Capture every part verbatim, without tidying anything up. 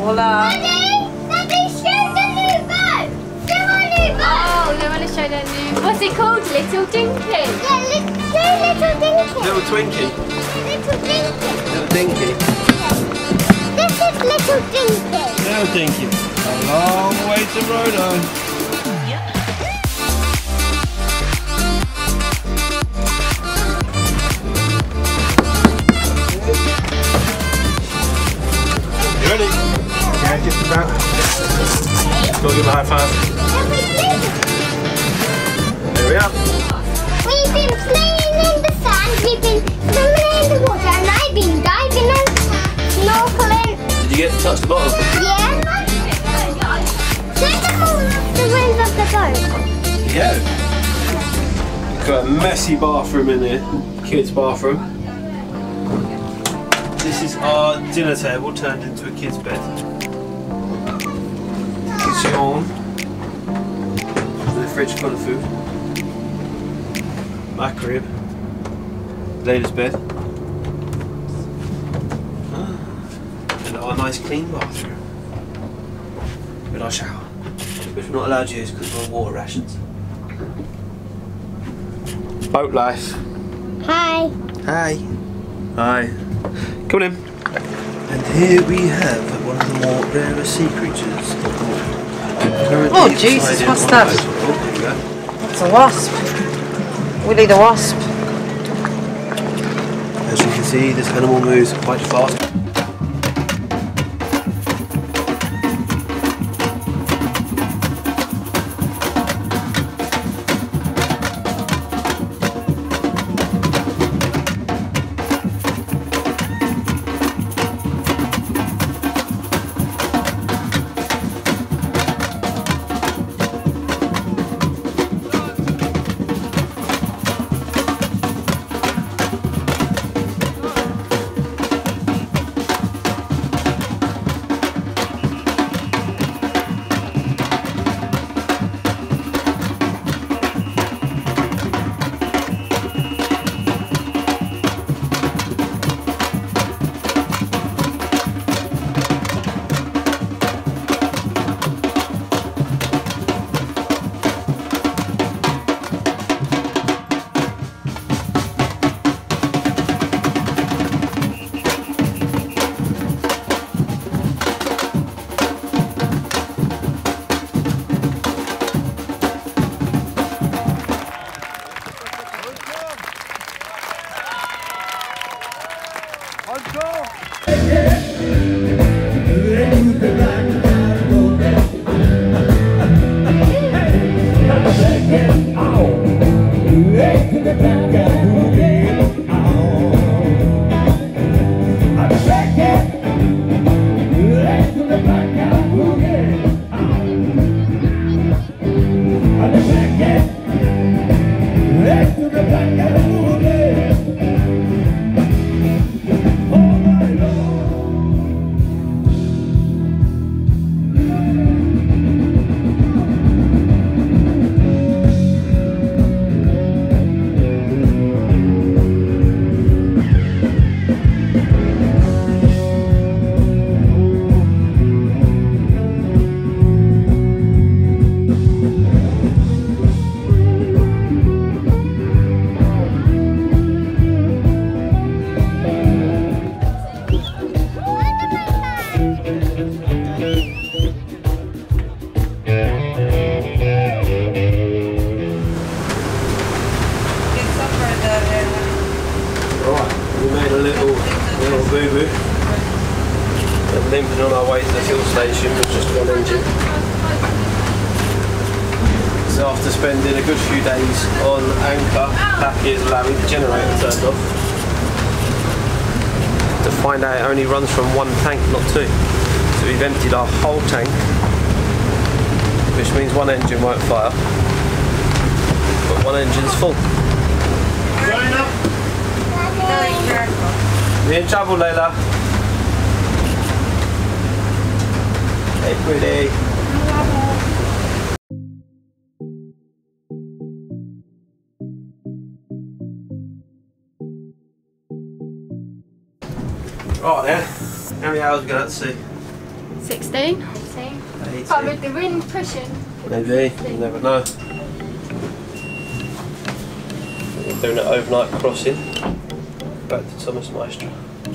Hola. Daddy, Daddy, show the new boat. Show our new boat. Oh, they want to show their new. What's it called? Little Dinky. Yeah, li show Little Dinky. Little Twinkie. Little Dinky. Little Dinky. This is Little Dinky. Little Dinky. A long way to Rhodo. You ready? Yeah, just about. Go give a high five. There we are. We've been playing in the sand, we've been swimming in the water, and I've been diving and snorkeling. Did you get to touch the bottom? Yeah. Show them all the winds of the boat. Yeah. Got a messy bathroom in here. Kids' bathroom. This is our dinner table turned into a kid's bed. Kitchen. The fridge full of food. My crib. Laila's bed. And our nice clean bathroom. With our shower. Which we're not allowed to use because we're on water rations. Boat life. Hi. Hi. Hi. Come on in. And here we have one of the more rare sea creatures of the world. Oh Jesus, what's that? Oh, there you go. It's a wasp. Willy the wasp. As you can see, this animal moves quite fast. Limping on our way to the fuel station with just one engine. So after spending a good few days on anchor, back is allowing the generator turned off. To find out it only runs from one tank, not two. So we've emptied our whole tank, which means one engine won't fire, but one engine's full. You're in trouble, Laila. Hey, pretty. Right then, how many hours we got to see? sixteen. eighteen. But with the wind pushing. Maybe, you never know. We're doing an overnight crossing back to Thomas Maestra.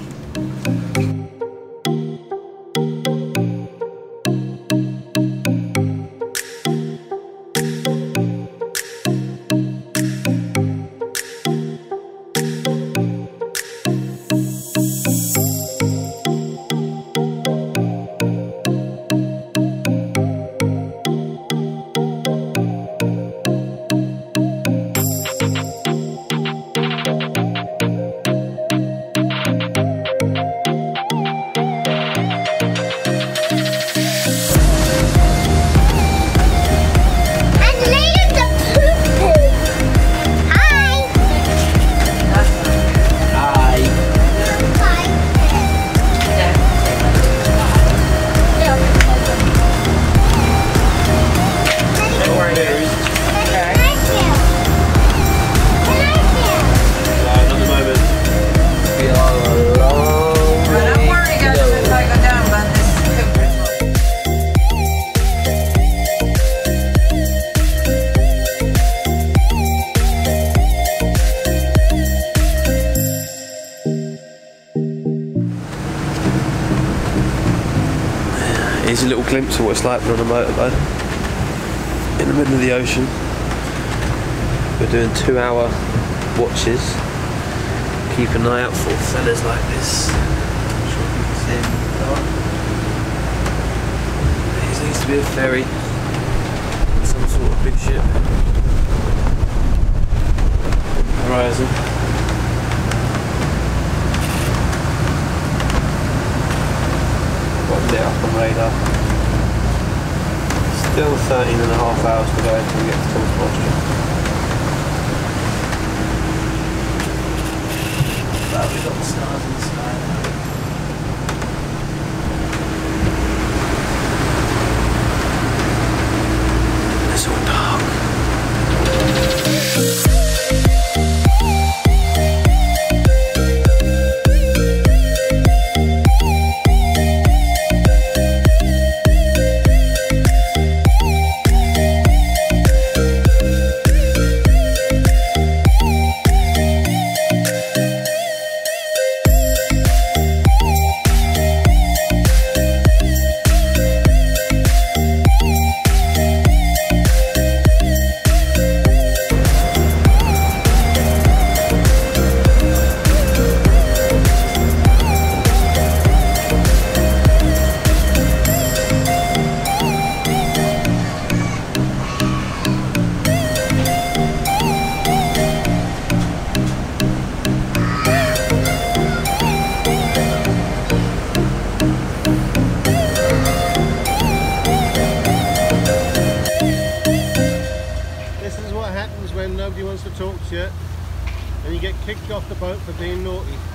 Here's a little glimpse of what it's like on a motorboat in the middle of the ocean. We're doing two hour watches. Keep an eye out for fellas like this. I'm sure you can see him. There seems to be a ferry, some sort of big ship. Horizon. Got lit up on radar. Still thirteen and a half hours to go until we get to Thomas Maestra. But we've got the stars in the sky now. It's all dark. When nobody wants to talk to you and you get kicked off the boat for being naughty.